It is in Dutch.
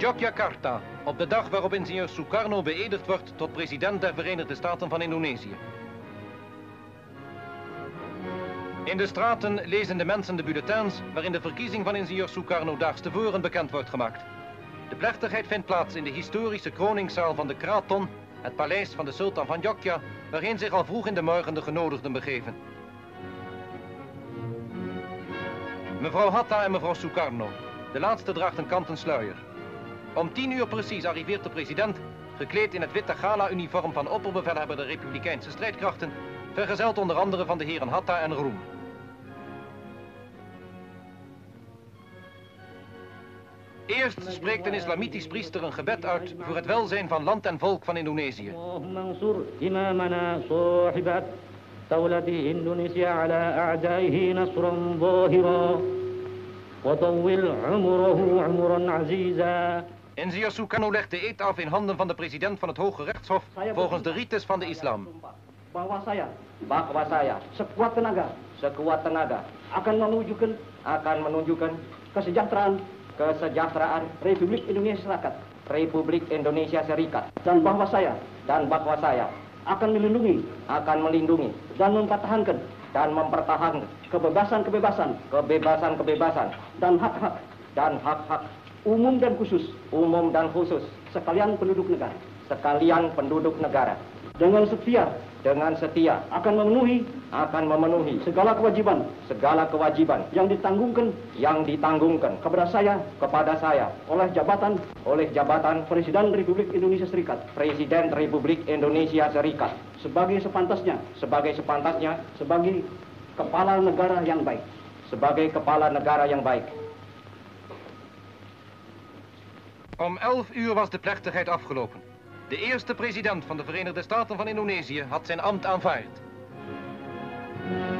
Yogyakarta, op de dag waarop ingenieur Sukarno beëdigd wordt tot president der Verenigde Staten van Indonesië. In de straten lezen de mensen de bulletins waarin de verkiezing van ingenieur Sukarno daags tevoren bekend wordt gemaakt. De plechtigheid vindt plaats in de historische kroningszaal van de Kraton, het paleis van de sultan van Jogja, waarheen zich al vroeg in de morgen de genodigden begeven. Mevrouw Hatta en mevrouw Sukarno. De laatste draagt een kanten sluier. Om 10 uur precies arriveert de president, gekleed in het witte gala-uniform van opperbevelhebber der Republikeinse strijdkrachten, vergezeld onder andere van de heren Hatta en Roem. Eerst spreekt een islamitisch priester een gebed uit voor het welzijn van land en volk van Indonesië. Ingenieur Sukarno legt de eed af in handen van de president van het Hoge Rechtshof volgens de rites van de islam. Bahwa saya sekuat tenaga akan menunjukkan kesejahteraan Republik Indonesia Serikat dan bahwa saya akan melindungi dan mempertahankan kebebasan dan hak-hak umum dan khusus sekalian penduduk negara dengan setia akan memenuhi segala kewajiban yang ditanggungkan kepada saya oleh jabatan Presiden Republik Indonesia Serikat sebagai sepantasnya sebagai kepala negara yang baik. Om 11 uur was de plechtigheid afgelopen. De eerste president van de Verenigde Staten van Indonesië had zijn ambt aanvaard.